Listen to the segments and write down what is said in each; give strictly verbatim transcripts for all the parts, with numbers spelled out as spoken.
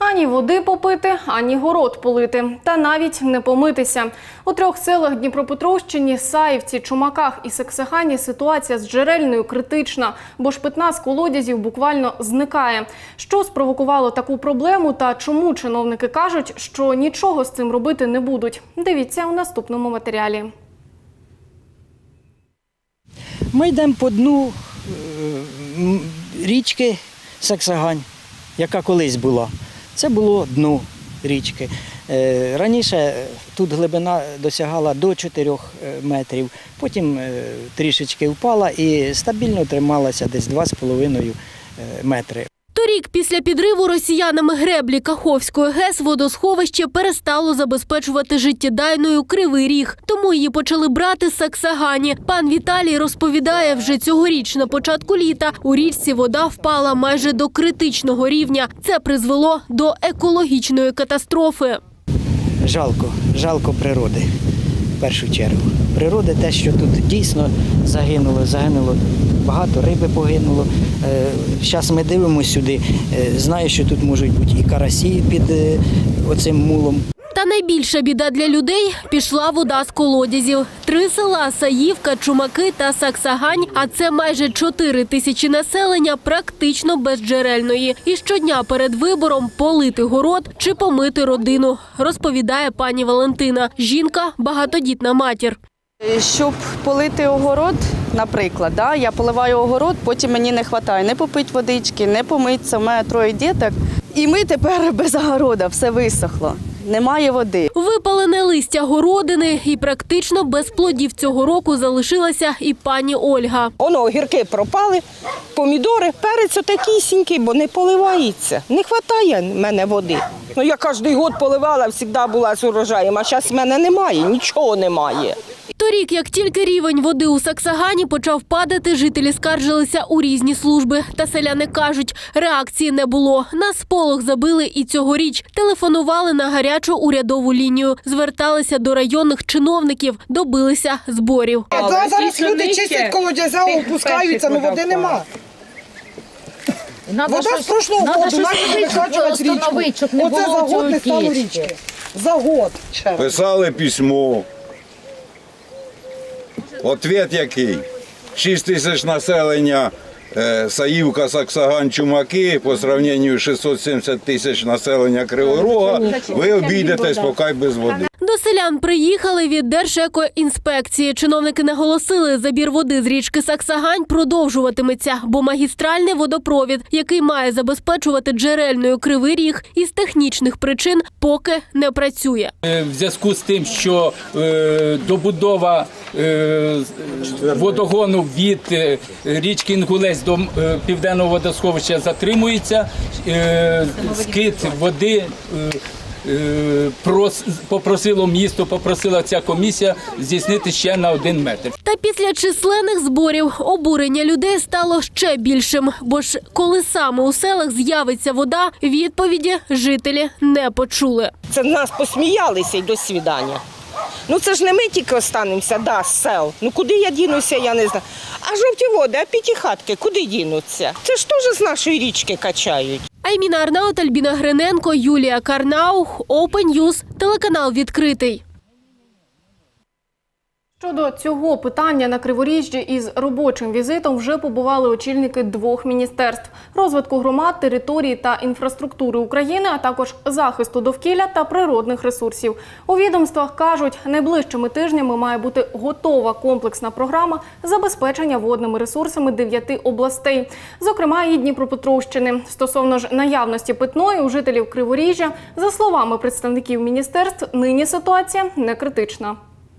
Ані води попити, ані город полити. Та навіть не помитися. У трьох селах Дніпропетровщини – Саївці, Чумаках і Саксагані – ситуація з джерельною критична, бо ж питна з колодязів буквально зникає. Що спровокувало таку проблему та чому чиновники кажуть, що нічого з цим робити не будуть? Дивіться у наступному матеріалі. Ми йдемо по дну річки Саксагань, яка колись була. Це було дно річки. Раніше тут глибина досягала до чотирьох метрів, потім трішечки впала і стабільно трималася десь два з половиною метри. Торік після підриву росіянами греблі Каховської ГЕС водосховище перестало забезпечувати життєдайною Кривий Ріг. Тому її почали брати з Саксагані. Пан Віталій розповідає, вже цьогоріч на початку літа у річці вода впала майже до критичного рівня. Це призвело до екологічної катастрофи. Жалко, жалко природи, в першу чергу. Природи те, що тут дійсно загинуло, загинуло. Багато риби погинуло. Зараз ми дивимося сюди, знаю, що тут можуть бути і карасі під оцим мулом. Та найбільша біда для людей – пішла вода з колодязів. Три села – Саївка, Чумаки та Саксагань, а це майже чотири тисячі населення практично безджерельної. І щодня перед вибором – полити город чи помити родину, розповідає пані Валентина. Жінка – багатодітна матір. Щоб полити огород, наприклад, да, я поливаю огород, потім мені не вистачає не попити водички, не помитися, у мене троє діток. І ми тепер без огорода, все висохло, немає води. Випалене листя городини і практично без плодів цього року залишилася і пані Ольга. Воно, огірки пропали, помідори, перець отакісінький, бо не поливається. Не вистачає в мене води. Ну, я кожен рік поливала, завжди була з урожаєм, а зараз в мене немає, нічого немає. Торік, як тільки рівень води у Саксагані почав падати, жителі скаржилися у різні служби. Та селяни кажуть, реакції не було. На сполох забили і цьогоріч. Телефонували на гарячу урядову лінію. Зверталися до районних чиновників, добилися зборів. Зараз люди чистять колодязя, опускаються, але води нема. Вода з прошлого року, навіть викачувати річку. Оце за год не стало річки. За год. Писали письмо. Ответ який? шість тисяч населення Саївка, Саксагань, Чумаки по сравненню з шістсот сімдесят тисяч населення Кривого Рога. Ви обійдетесь поки без води. До селян приїхали від Держекоінспекції. Чиновники наголосили, забір води з річки Саксагань продовжуватиметься, бо магістральний водопровід, який має забезпечувати джерельною Кривий Ріг, із технічних причин поки не працює. В зв'язку з тим, що е, добудова е, водогону від е, річки Інгулець до е, південного водосховища затримується, е, скид води е, попросило місто, попросила ця комісія здійснити ще на один метр. Та після численних зборів обурення людей стало ще більшим. Бо ж коли саме у селах з'явиться вода, відповіді жителі не почули. Це нас посміялися і до свідання. Ну це ж не ми тільки останемося, да, з сел. Ну куди я дінуся, я не знаю. А жовті води, а п'ятихатки, куди дінуться? Це ж теж з нашої річки качають. Айміна Арнаут, Альбіна Гриненко, Юлія Карнаух, Open News, телеканал «Відкритий». Щодо цього питання на Криворіжжі із робочим візитом вже побували очільники двох міністерств – розвитку громад, території та інфраструктури України, а також захисту довкілля та природних ресурсів. У відомствах кажуть, найближчими тижнями має бути готова комплексна програма забезпечення водними ресурсами дев'яти областей, зокрема і Дніпропетровщини. Стосовно ж наявності питної у жителів Криворіжжя, за словами представників міністерств, нині ситуація не критична.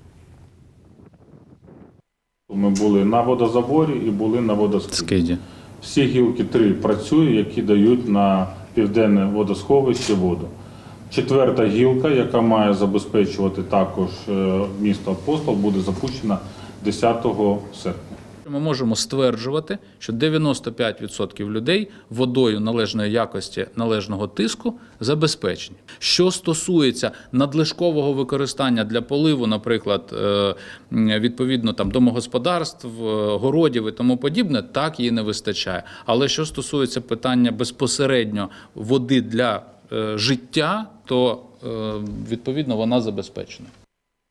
Ми були на водозаборі і були на водоскиді. Всі гілки три працюють, які дають на південне водосховище воду. Четверта гілка, яка має забезпечувати також місто Апостол, буде запущена десятого серпня. Ми можемо стверджувати, що дев'яносто п'ять відсотків людей водою належної якості, належного тиску забезпечені. Що стосується надлишкового використання для поливу, наприклад, відповідно там домогосподарств, городів і тому подібне, так її не вистачає. Але що стосується питання безпосередньо води для е, життя, то е, відповідно вона забезпечена.